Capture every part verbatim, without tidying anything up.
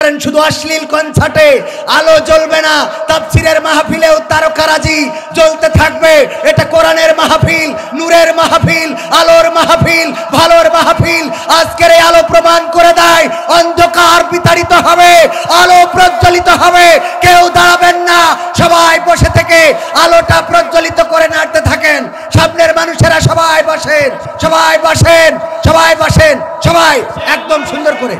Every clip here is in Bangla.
শুধু অশ্লীল কনসার্টে আলো জ্বলবে না, তাফসীরের মাহফিলেও তারকারাজি জ্বলতে থাকবে। এটা কোরআনের মাহফিল, নূরের মাহফিল, আলোর মাহফিল, ভালোর মাহফিল। আজকের এই আলো প্রমাণ করে দেয় অন্ধকার বিতাড়িত হবে, আলো প্রজ্বলিত হবে। কেউ দাঁড়াবেন না, সবাই বসে থেকে আলোটা প্রজ্বলিত করে নাড়তে থাকেন। সামনের মানুষেরা সবাই বসেন, সবাই বসেন, সবাই বসেন, সবাই একদম সুন্দর করে।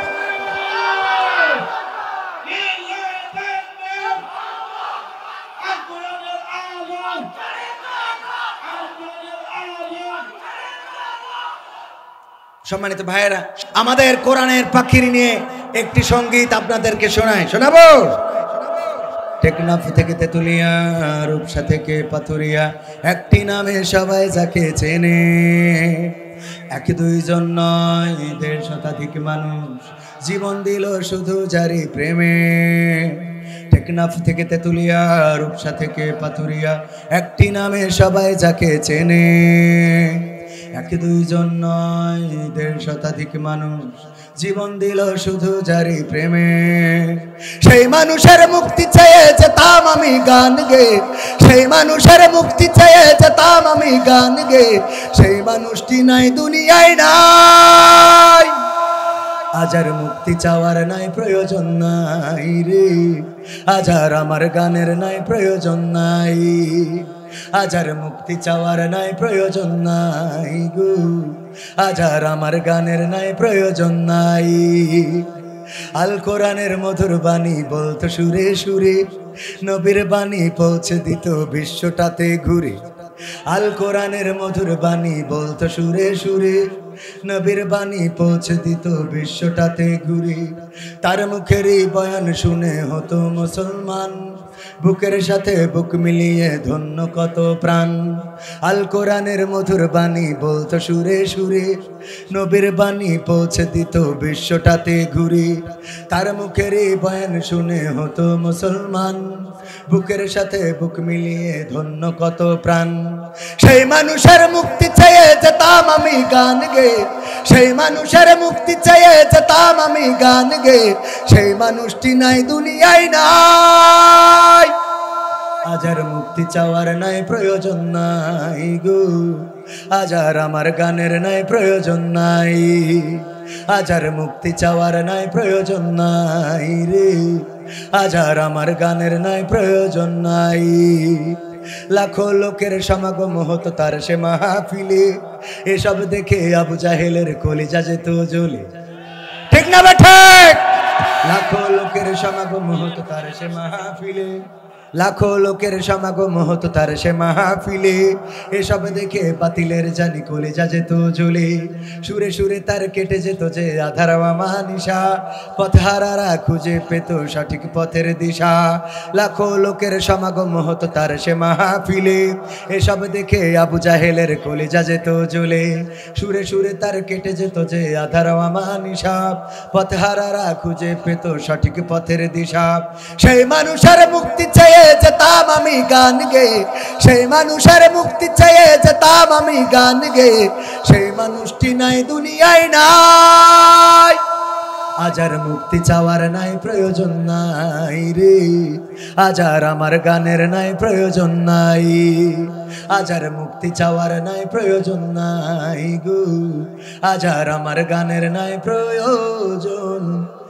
সম্মানিত ভাইয়েরা, আমাদের কোরআনের পাখির নিয়ে একটি সঙ্গীত আপনাদেরকে শোনায়, শোনাবো। টেকনাফ থেকে তেতুলিয়া, রূপসা থেকে পাথুরিয়া, একটি নামে সবাই যাকে চেনে। এক দুইজন নয়, দেড় শতাধিক মানুষ জীবন দিল শুধু জারি প্রেমে। টেকনাফ থেকে তেতুলিয়া, রূপসা থেকে পাথুরিয়া, একটি নামে সবাই যাকে চেনে। এক দুইজন নয়, দেড় শতাধিক মানুষ জীবন দিল শুধু জারি প্রেমে। সেই মানুষের মুক্তি চেয়ে যেতাম আমি গান গে, সেই মানুষের মুক্তি চেয়ে যেতাম আমি গান গে। সেই মানুষটি নাই দুনিয়ায় নাই, আজ আর মুক্তি চাওয়ার নাই প্রয়োজন নাই রে, আজ আর আমার গানের নাই প্রয়োজন নাই, আজ আর মুক্তি চাওয়ার নাই প্রয়োজন নাই গো, আজ আর আমার গানের নাই প্রয়োজন নাই। আল কোরআনের মধুর বাণী বলতো সুরে সুরে, নবীর বাণী পৌঁছে দিত বিশ্বটাতে ঘুরে। আল কোরআনের মধুর বাণী বলতো সুরে সুরে, নবীর বাণী পৌঁছে দিত বিশ্বটাতে ঘুরে। তার মুখেরই বয়ান শুনে হতো মুসলমান, বুকের সাথে বুক মিলিয়ে ধন্য কত প্রাণ। আল কোরআনের মধুর বাণী বলতো সুরে সুরে, নবীর বাণী পৌঁছে দিত বিশ্বটাতে ঘুরে। তার মুখেরই বয়ান শুনে হতো মুসলমান, বুকের সাথে বুক মিলিয়ে ধন্য কত প্রাণ। সেই মানুষের মুক্তি চেয়ে যেতাম আমি গান গে, সেই মানুষের মুক্তি চেয়ে যেতাম আমি গান গে। সেই মানুষটি নাই দুনিয়ায় নাই, আজ আর মুক্তি চাওয়ার নাই প্রয়োজন নাই গো, আজ আর আমার গানের নাই প্রয়োজন নাই, আজ আর মুক্তি চাওয়ার নাই প্রয়োজন নাই রে, আজ আর আমার গানের নাই প্রয়োজন নাই। লাখো লোকের সমাগম হতো তার সে মাহফিলে, এসব দেখে আবু জাহেলের কলিজা যেত জ্বলে। ঠিক না বেঠে? লাখো লোকের সমাগম হতো তার সে মাহফিলে, লাখো লোকের সমাগম হতো তার সে মাহফিলে, এসব দেখে বাতিলের জানি কলিজা যেত জ্বলে। সুরে সুরে তার কেটে যেত যে আধার আমানিশা, পথহারারা খুঁজে পেত সঠিক পথের দিশা। লাখো লোকের সমাগম হতো তার সে মাহফিলে, এসব দেখে আবু জাহেলের কলিজা যেত জ্বলে। সুরে সুরে তার কেটে যেত যে আধার আমানিশা, পথহারারা খুঁজে পেত সঠিক পথের দিশা। সেই মানুষের মুক্তি চেয়ে যেতাম আমি গান গে, সেই মানুষের মুক্তি চেয়ে যেতাম আমি গান গে। সেই মানুষটি নাই দুনিয়ায় নাই, আজ আর মুক্তি চাওয়ার নাই প্রয়োজন নাই রে, আজ আর আমার গানের নাই প্রয়োজন নাই, আজ আর মুক্তি চাওয়ার নাই প্রয়োজন নাই গো, আজ আর আমার গানের নাই প্রয়োজন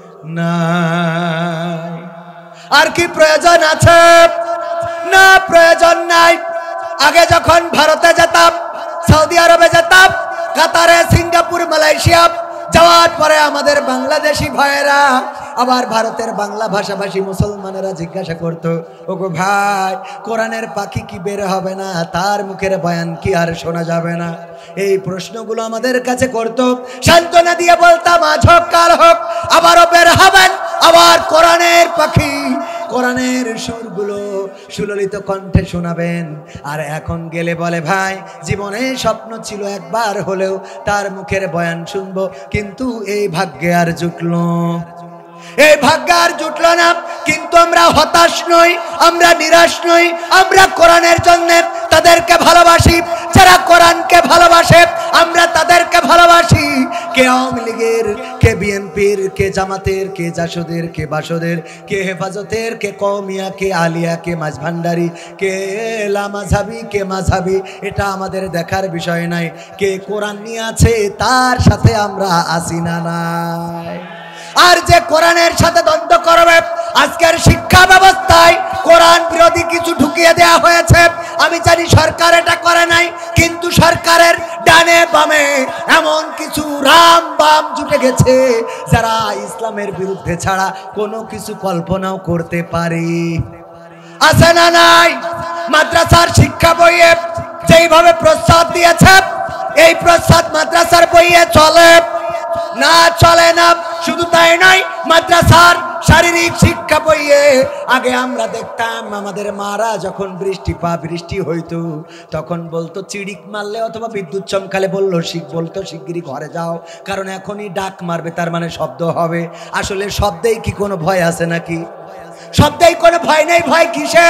নাই। আর কি প্রয়োজন আছে? না, প্রয়োজন নাই। আগে যখন ভারতে যেতাম, সৌদি আরবে যেতাম, কাতারে, সিঙ্গাপুর, মালয়েশিয়া যাওয়ার পরে আমাদের বাংলাদেশি ভাইয়েরা আবার ভারতের বাংলা ভাষাভাষী মুসলমানেরা জিজ্ঞাসা করতো, ওগো ভাই, কোরআনের পাখি কি বের হবে না? তার মুখের বয়ান কি আর শোনা যাবে না? এই প্রশ্নগুলো আমাদের কাছে করতো। সান্ত্বনা দিয়ে বলতাম, আজ হোক কাল হোক আবারও বের হবেন, আবার কোরআনের পাখি, কোরআনের সুরগুলো সুললিত কণ্ঠে শোনাবেন। আর এখন গেলে বলে, ভাই, জীবনে স্বপ্ন ছিল একবার হলেও তার মুখের বয়ান শুনবো, কিন্তু এই ভাগ্যে আর জুটলো, এই ভাগ্য আর জুটলো না। কিন্তু আমরা হতাশ নই, আমরা নিরাশ নই, আমরা কোরআনের জন্য তাদেরকে ভালোবাসি, যারা কোরআনকে ভালোবাসে আমরা তাদেরকে ভালোবাসি। কে আওয়ামী লীগের, কে বিএনপির, কে জামাতের, কে জাসদের, কে বাসদের, কে হেফাজতের, কে কওমিয়া, কে আলিয়া, কে মাঝভান্ডারি, কে লামাঝাবি, কে মাঝাবি, এটা আমাদের দেখার বিষয় নাই। কে কোরআন নিয়ে আছে তার সাথে আমরা আসি না নাই। আর যে কোরআনের সাথে দ্বন্দ্ব করবে, আজকের শিক্ষা ব্যবস্থায় কোরআন বিরোধী কিছু ঢুকিয়ে দেওয়া হয়েছে। আমি জানি সরকার এটা করে নাই, কিন্তু সরকারের ডানে বামে এমন কিছু রাম বাম জুটে গেছে যারা ইসলামের বিরুদ্ধে ছাড়া কোনো কিছু কল্পনাও করতে পারে। আছে না নাই? মাদ্রাসার শিক্ষা বইয়ে যেইভাবে প্রস্তাব দিয়েছে, এই প্রস্তাব মাদ্রাসার বইয়ে চলে না? চলে না। শুধু তাই নয়, মাদ্রাসার শারীরিক শিক্ষা বইয়ে আগে আমরা দেখতাম আমাদের মারা যখন বৃষ্টি পা বৃষ্টি হইতো তখন বলতো চিড়িক মারলে অথবা বিদ্যুৎ চমকালে বললো শিখ বলতো শিগগিরই ঘরে যাও, কারণ এখনই ডাক মারবে, তার মানে শব্দ হবে। আসলে শব্দেই কি কোনো ভয় আছে নাকি? শব্দেই কোনো ভয় নেই। ভয় কিসে?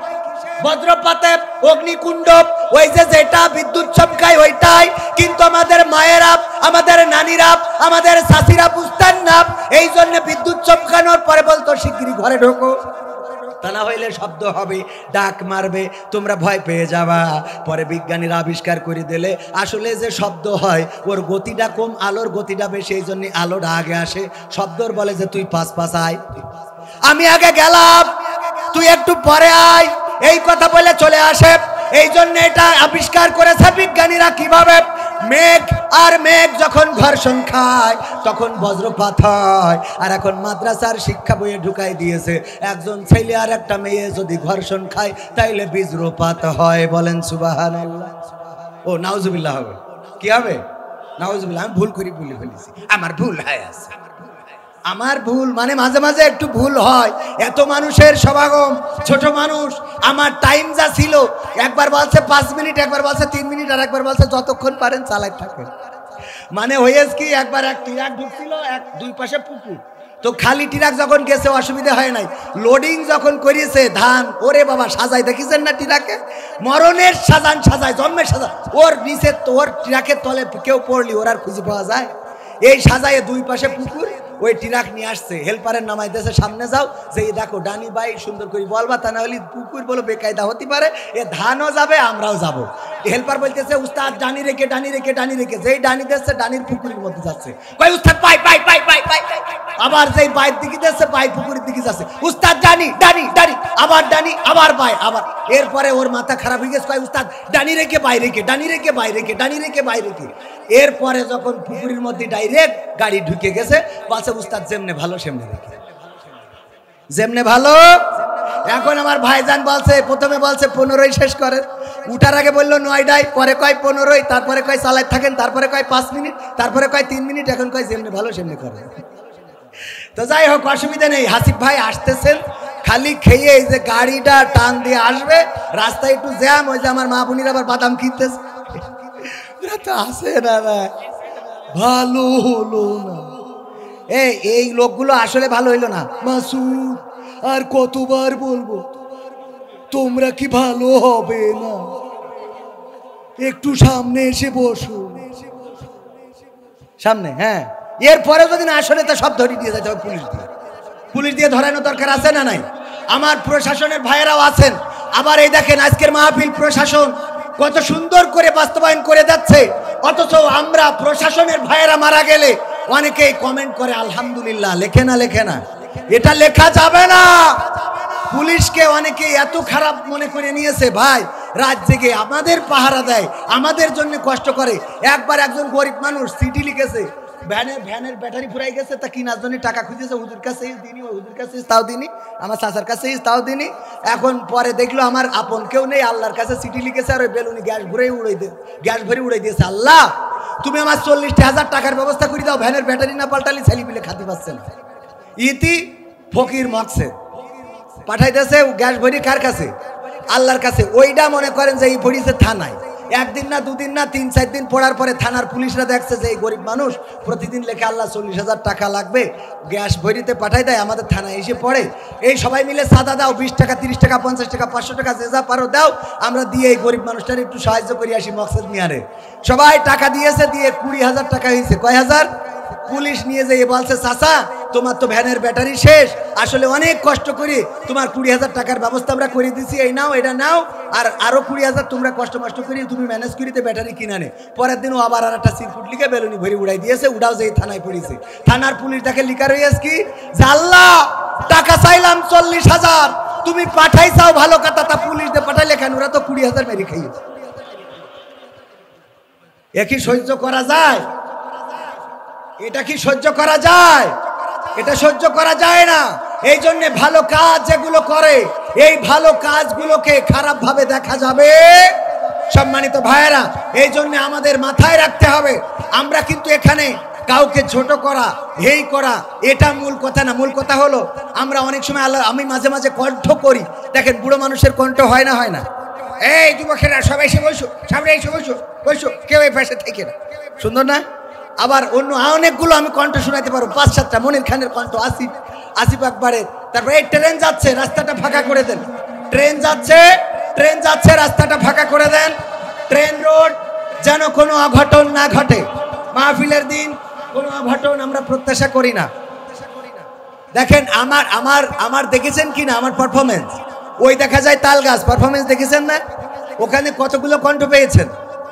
বজ্রপাতে, অগ্নিকুণ্ড, ওই যে যেটা বিদ্যুৎ চমকায় ওইটাই। কিন্তু আমাদের মায়েরা, আমাদের নানিরা, আমাদের শাশিরা বুঝতেন না, এই জন্য বিদ্যুৎ চমকানোর পরে বলতো শিগগিরই ঘরে ঢোকো, তা না হইলে শব্দ হবে, ডাক মারবে, তোমরা ভয় পেয়ে যাবা। পরে বিজ্ঞানীরা আবিষ্কার করে দিলে আসলে যে শব্দ হয় ওর গতিটা কম, আলোর গতিটা বেশি, এই জন্য আলোটা আগে আসে। শব্দর বলে যে তুই পাশ পাশ আয়, আমি আগে গেলাম, তুই একটু পরে আয়, এই কথা বলে চলে আসে। এই জন্য এটা আবিষ্কার করেছে বিজ্ঞানীরা কিভাবে মেঘ আর মেঘ যখন ঘর্ষণ খায় তখন বজ্রপাত হয়। আর এখন মাদ্রাসার শিক্ষা বইয়ে ঢুকাই দিয়েছে একজন ছেলে আর একটা মেয়ে যদি ঘর্ষণ খায় তাইলে বজ্রপাত হয়। বলেন সুবহানাল্লাহ। ও নাউজুবিল্লাহ হবে, কি হবে? নাউজুবিল্লাহ। আমি ভুল করি, ভুলে ফেলেছি, আমার ভুল হয় আছে, আমার ভুল, মানে মাঝে মাঝে একটু ভুল হয়। এত মানুষের সমাগম, ছোট মানুষ, আমার টাইম যা ছিল, একবার বলছে পাঁচ মিনিট, একবার বলছে তিন মিনিট, আর একবার বলছে যতক্ষণ পারেন চালাই থাকেন। মানে হয়েছে কি, একবার এক ট্রাক ঢুকছিল, এক দুই পাশে পুকুর, তো খালি ট্রাক যখন গেছে অসুবিধা হয় নাই, লোডিং যখন করিয়েছে ধান, ওরে বাবা সাজাই দেখেছেন না ট্রাকে, মরণের সাজান সাজায়, জন্মের সাজান, ওর নিচে ওর ট্রাকের তলে কেউ পড়লি ওর আর খুঁজে পাওয়া যায়? এই সাজায় দুই পাশে পুকুর, ওই ট্রাক নিয়ে আসছে, হেল্পারের নামাই দেশে সামনে যাও, যে দেখো ডানি বাই সুন্দর করে বলবা, তা না হলে পুকুর বলো বেকায়দা হতে পারে, এ ধানও যাবে আমরাও যাব। হেল্পার বলতেছে উস্তাদ ডানি রেখে ডানি রেখে ডানি রেখে, যেই ডানি দিচ্ছে ডানির পুকুরের মধ্যে যাচ্ছে, কই উস্তাদ পাই পাই পাই পাই পাই, আবার যেই বাইর দিকে দিচ্ছে বাই পুকুরের দিকে যাচ্ছে, উস্তাদ ডানি ডানি ডানি, আবার ডানি, আবার বাই, আবার। এরপরে ওর মাথা খারাপ হয়ে গেছে, কয় উস্তাদ ডানি রেখে বাই রেখে ডানি রেখে বাই রেখে ডানি রেখে বাই রেখে। এরপরে যখন পুকুরের মধ্যে ডাইরেক্ট গাড়ি ঢুকে গেছে, বলছে উস্তাদ যেমনে ভালো সেমনে রেখে, যেমনে ভালো। এখন আমার ভাইজান বলছে, প্রথমে বলছে পনেরোই শেষ করেন, উঠার আগে বললো নয়টায়, পরে কয় পনেরোই, তারপরে কয় চালাই থাকেন, তারপরে কয় পাঁচ মিনিট, তারপরে কয় তিন মিনিট, এখন কয় যেমনে ভালো সেমনে করেন। তো যাই হোক, অসুবিধা নেই, হাসিফ ভাই আসতেছেন, খালি খেয়ে এই যে গাড়িটা টান দিয়ে আসবে, রাস্তায় একটু জ্যাম, ওই যে আমার মা বোনির আবার বাদাম কিনতেছে, আসে না না, ভালো হলো না। এই এই লোকগুলো আসলে ভালো হইলো না। মাসুদ আর কতবার বলবো, তোমরা কি ভালো হবে না? একটু সামনে এসে বসো, সামনে। হ্যাঁ, এরপরে যদি না আসলে তা সব ধরিয়ে দিয়ে যেতে হবে পুলিশ দিয়ে, পুলিশ দিয়ে ধরানোর দরকার আছে না নাই? আমার প্রশাসনের ভাইয়েরাও আছেন। আবার এই দেখেন আজকের মাহফিল প্রশাসন কত সুন্দর করে বাস্তবায়ন করে যাচ্ছে, অথচ আমরা প্রশাসনের ভাইয়েরা মারা গেলে অনেকেই কমেন্ট করে আলহামদুলিল্লাহ, লেখে না লেখে না, এটা লেখা যাবে না। পুলিশকে অনেকে এত খারাপ মনে করে নিয়েছে, ভাই রাত জেগে আমাদের পাহারা দেয়, আমাদের জন্য কষ্ট করে। একবার একজন গরিব মানুষ চিঠি লিখেছে, ভ্যানের ভ্যানের ব্যাটারি ফুরাই গেছে, তা কিনার জন্য টাকা খুঁজেছে, হুজুর কাছে দিনি, হুজুর কাছে তাও দিনি, আমার চাচার কাছে তাও দিনি। এখন পরে দেখলো আমার আপন কেউ নেই, আল্লাহর কাছে চিঠি লিখেছে, আর ওই বেলুনি গ্যাস ভরে উড়াই দিয়ে গ্যাস ভরে উড়াই দিয়েছে, আল্লাহ তুমি আমার চল্লিশটা হাজার টাকার ব্যবস্থা করে দাও, ভ্যানের ব্যাটারি না পাল্টালি ছেলে পিলে খাতে পাচ্ছে না। ইতি ফকির মাকসে পাঠাইতেছে গ্যাস ভরি কার কাছে? আল্লাহর কাছে। ওইটা মনে করেন যে এই পড়িয়েছে থানায়, একদিন না দুদিন না তিন চার দিন পড়ার পরে থানার পুলিশরা দেখছে যে এই গরিব মানুষ প্রতিদিন লেখে আল্লাহ চল্লিশ হাজার টাকা লাগবে, গ্যাস ভরিতে পাঠাই দেয়, আমাদের থানায় এসে পড়ে। এই সবাই মিলে সাদা দাও, বিশ টাকা তিরিশ টাকা পঞ্চাশ টাকা পাঁচশো টাকা যে যা পারো দাও, আমরা দিয়ে এই গরিব মানুষটার একটু সাহায্য করি আসি মকসদ মিয়ারে। সবাই টাকা দিয়েছে, দিয়ে কুড়ি হাজার টাকা হয়েছে। কয় হাজার? পুলিশ নিয়ে যেয়ে বলছে চাচা তোমার তো ভ্যানের ব্যাটারি শেষ, আসলে অনেক কষ্ট করি তোমার কুড়ি হাজার টাকার ব্যবস্থা আমরা করে দিছি, এই নাও এটা নাও, আর আরো কুড়ি হাজার তোমরা কষ্ট মষ্ট করি তুমি ম্যানেজ করিতে ব্যাটারি কিনা নে। পরের দিনও আবার আর একটা সিরকুট লিখে বেলুনি ভরি উড়াই দিয়েছে, উড়াও যে থানায় পড়েছে। থানার পুলিশ তাকে লিখা রয়েছে কি যে আল্লাহ টাকা চাইলাম চল্লিশ হাজার, তুমি পাঠাই চাও ভালো কথা, তা পুলিশ দিয়ে পাঠাইলে কেন? ওরা তো কুড়ি হাজার মেরে খাইয়েছে। এ কি সহ্য করা যায়? এটা কি সহ্য করা যায়? এটা সহ্য করা যায় না। এই জন্য ভালো কাজ যেগুলো করে, এই ভালো কাজগুলোকে খারাপ ভাবে দেখা যাবে। সম্মানিত ভাইয়েরা, এই জন্য আমাদের মাথায় রাখতে হবে, আমরা কিন্তু এখানে কাউকে ছোট করা এই করা এটা মূল কথা না। মূল কথা হলো আমরা অনেক সময় আল্লাহ, আমি মাঝে মাঝে কণ্ঠ করি, দেখেন বুড়ো মানুষের কণ্ঠ হয় না হয় না? এই যুবকেরা সবাই এসে বসো, সামনে এসে বসো বসো, কেউ এই পাশে থেকে না, সুন্দর না? আবার অন্য অনেকগুলো আমি কণ্ঠ শোনাতে পারবো, পাঁচ সাতটা। মনির খানের কণ্ঠ, আসিফ আসিফ আকবরের। তারপরে এই ট্রেন যাচ্ছে, রাস্তাটা ফাঁকা করে দেন। ট্রেন যাচ্ছে ট্রেন যাচ্ছে রাস্তাটা ফাঁকা করে দেন। ট্রেন রোড যেন কোনো অঘটন না ঘটে। মাহফিলের দিন কোনো অঘটন আমরা প্রত্যাশা করি না। দেখেন আমার আমার আমার দেখেছেন কি না আমার পারফরমেন্স? ওই দেখা যায় তালগাছ, পারফরমেন্স দেখেছেন না? ওখানে কতগুলো কণ্ঠ পেয়েছেন?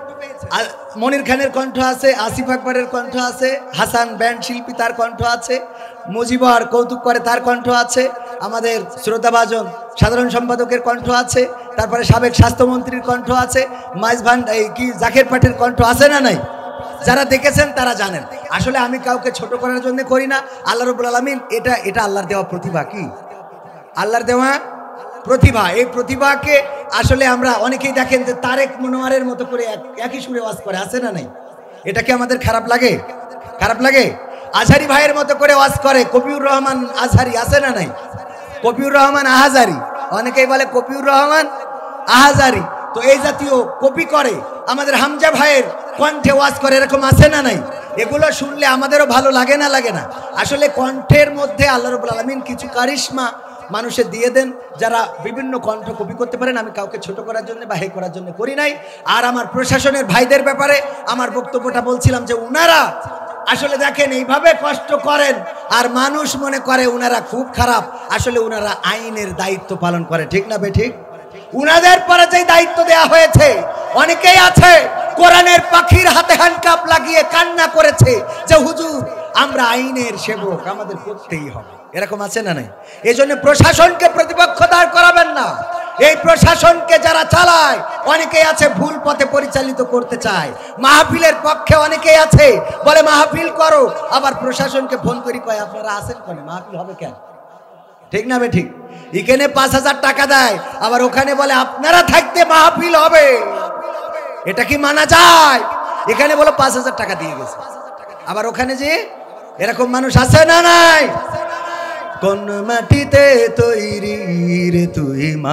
মনির খানের কণ্ঠ আছে, আসিফ আকবরের কণ্ঠ আছে, হাসান ব্যান্ড শিল্পী তার কণ্ঠ আছে, মুজিবর কৌতুক করে তার কণ্ঠ আছে, আমাদের শ্রদ্ধাভাজন সাধারণ সম্পাদকের কণ্ঠ আছে, তারপরে সাবেক স্বাস্থ্যমন্ত্রীর কণ্ঠ আছে, মাইজ ভান এই কি জাকের পাটের কণ্ঠ আছে না নাই? যারা দেখেছেন তারা জানেন। আসলে আমি কাউকে ছোট করার জন্য করি না। আল্লাহ রাব্বুল আলামিন এটা এটা আল্লাহর দেওয়া প্রতিভা। কি আল্লাহর দেওয়া প্রতিভা। এই প্রতিভাকে আসলে আমরা অনেকেই দেখেন যে তারেক মনোয়ারের মতো করে একই সুরে ওয়াজ করে, আছে না নাই? এটা কি আমাদের খারাপ লাগে? খারাপ লাগে? আজহারি ভাইয়ের মতো করে ওয়াজ করে, কপিউর রহমান আজহারি, আছে না নাই? কপিউর রহমান আহাজারি, অনেকেই বলে কপিউর রহমান আহাজারি। তো এই জাতীয় কপি করে আমাদের হামজা ভাইয়ের কণ্ঠে ওয়াজ করে, এরকম আছে না নাই? এগুলো শুনলে আমাদেরও ভালো লাগে না লাগে না? আসলে কণ্ঠের মধ্যে আল্লাহ রাব্বুল আলামিন কিছু কারিশমা মানুষের দিয়ে দেন, যারা বিভিন্ন কণ্ঠ কপি করতে পারেন। আমি কাউকে ছোট করার জন্য বা হে করার জন্য করি নাই। আর আমার প্রশাসনের ভাইদের ব্যাপারে আমার বক্তব্যটা বলছিলাম যে উনারা আসলে দেখেন এইভাবে কষ্ট করেন আর মানুষ মনে করে উনারা খুব খারাপ। আসলে উনারা আইনের দায়িত্ব পালন করে, ঠিক না বে ঠিক? উনাদের পরে যে দায়িত্ব দেয়া হয়েছে, অনেকেই আছে কোরআনের পাখির হাতে হ্যান্ডকাপ লাগিয়ে কান্না করেছে যে হুজুর আমরা আইনের সেবক, আমাদের করতেই হবে। এরকম আছে না নাই? এই জন্য প্রশাসনকে প্রতিপক্ষ দাঁড় করাবেন না। এই প্রশাসনকে যারা চালায় অনেকেই আছে ভুল পথে পরিচালিত করতে চায়। মাহফিলের পক্ষে অনেকেই আছে বলে মাহফিল করো, আবার প্রশাসনকে ফোন করি কয় আপনারা আসেন কেন, মাহফিল হবে কেন? ঠিক না বে ঠিক? এখানে পাঁচ হাজার টাকা দেয়, আবার ওখানে বলে আপনারা থাকতে মাহফিল হবে। এটা কি মানা যায়? এখানে বলো পাঁচ হাজার টাকা দিয়ে গেছে, আবার ওখানে যে এরকম মানুষ আছে না নাই? কোন মাটিতে তৈরি রে তুই মা,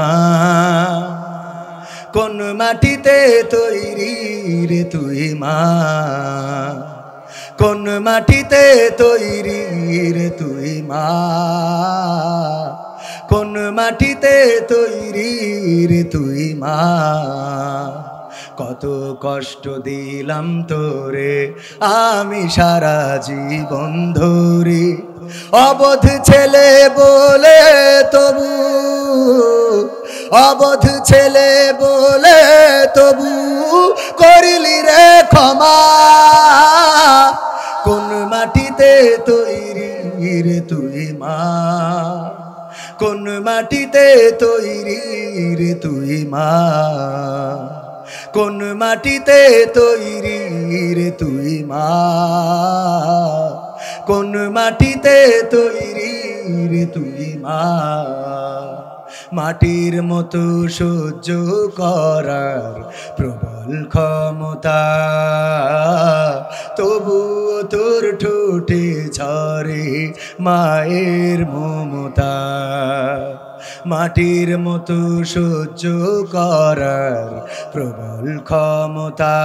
কোন মাটিতে তৈরি রে তুই মা, কোন মাটিতে তৈরি রে তুই মা, কোন মাটিতে তৈরি রে তুই মা। কত কষ্ট দিলাম তোরে আমি সারা জীবন ধরে, অবধ ছেলে বলে তবু, অবধ ছেলে বলে তবু করিলি রে ক্ষমা। কোন মাটিতে তৈরি রে তুই মা, কোন মাটিতে তৈরি রে তুই মা, কোন মাটিতে তৈরি রে তুই মা, কোন মাটিতে তৈরি রে তুই মা। মাটির মতো সহ্য করার প্রবল ক্ষমতা, তবু তোর ঠোঁটে ঝরে মায়ের মমতা। মাটির মতো সহ্য করার প্রবল ক্ষমতা,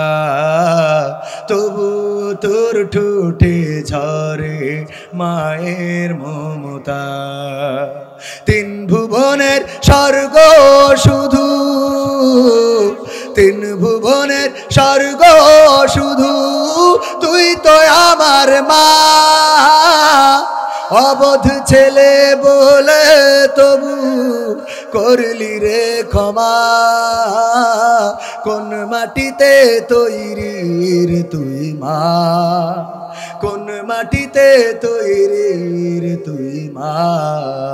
তবু তোর ঠোঁটে ঝরে মায়ের মমতা। তিন ভুবনের স্বর্গ শুধু, তিন ভুবনের স্বর্গ শুধু, তুই তো আমার মা। অবধ ছেলে বলে তবু করলি রে ক্ষমা, কোন মাটিতে তৈরি রে তুই মা, কোন মাটিতে তৈরি রে তুই মা।